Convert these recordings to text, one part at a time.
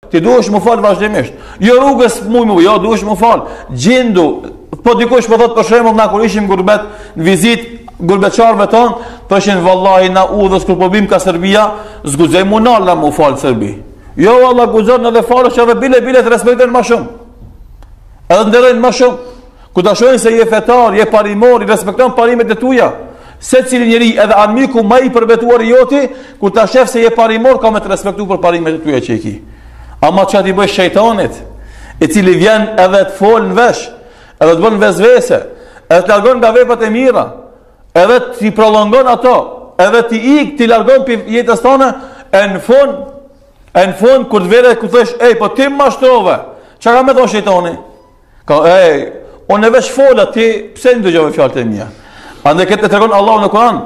Ti duhesh më fal vazhdimisht. Jo rrugës jo duhesh më fal. Gjendu, po dikush po thot për shembull na kur ishim gurbet në vizitë gurbetçarëve ton, thoshin vallahi na udhës kur po bim ka Serbia, zguxojmë munal na më fal Serbi. Jo valla guxon edhe falesh edhe bile të respektojnë më shumë. Edhe nderojnë më shumë. Ku ta shohin se je fetar, je parimor, i respekton parimet e tuaja. Secili njeri, edhe armiku më i përbetuar i joti, kur ta shef se je parimor, ka me të respektuar për parimet e tuaja që i ki. Ama çka ti bësh shejtanit, i cili vjen edhe të fol në vesh, edhe të bën vezvese, edhe të largon nga veprat e mira, edhe ti prolongon ato, edhe ti largon për jetës tonë, e në fund kur të vere ku thësh, po ti më mashtrove, çka ka me thonë shejtani? Ka, unë e veç fola, ti pse ndëgjove fjalët e mia? Andaj këtë tregon Allahu në Kur'an,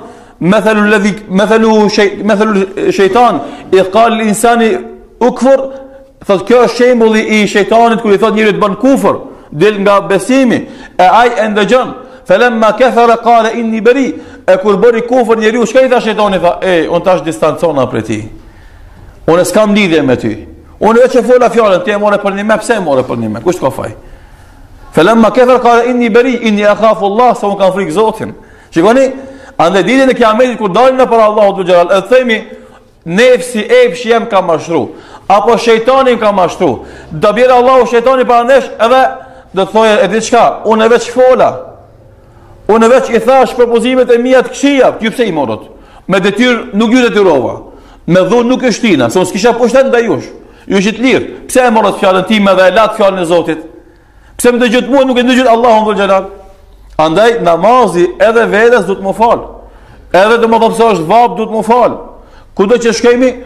methelu shejtan i qal insani ukfur, thot kjo është shembulli i shejtanit kur i thot njeriu të bën kufër, del nga besimi, e ai e ndëgjon. Falamma kafara qala inni bari. E kur bëri kufër njeriu, çka i tha shejtani? Tha, unë tash distancona prej ti. Unë s'kam lidhje me ty. Unë veç e fola fjalën, ti e morë për një me, pse e morë për një me? Kush ka faj? Falamma kafara qala inni bari, inni akhafu Allah, sa unë kam frikë Zotin. Shikoni, andaj ditën e Kiametit kur dalim në para Allahut xhalal, e themi nefsi epshi jam ka mashtru, apo shejtani ka mashtru. Do bjerë Allahu shejtani para nesh, edhe do të thoje e di çka, unë veç fola. Unë veç i thash propozimet e mia të këqija, ti pse i morët? Me detyrë nuk ju detyrova. Me dhunë nuk e shtina, se unë s'kisha pushtet ndaj jush. Ju ishit lirë. Pse e morët fjalën time dhe e lat fjalën e Zotit? Pse më dëgjot mua, nuk e dëgjot Allahun xhalal? Andaj namazi edhe vetes do të më fal. Edhe do më thotë se është vap, do të më fal. Kudo që shkemi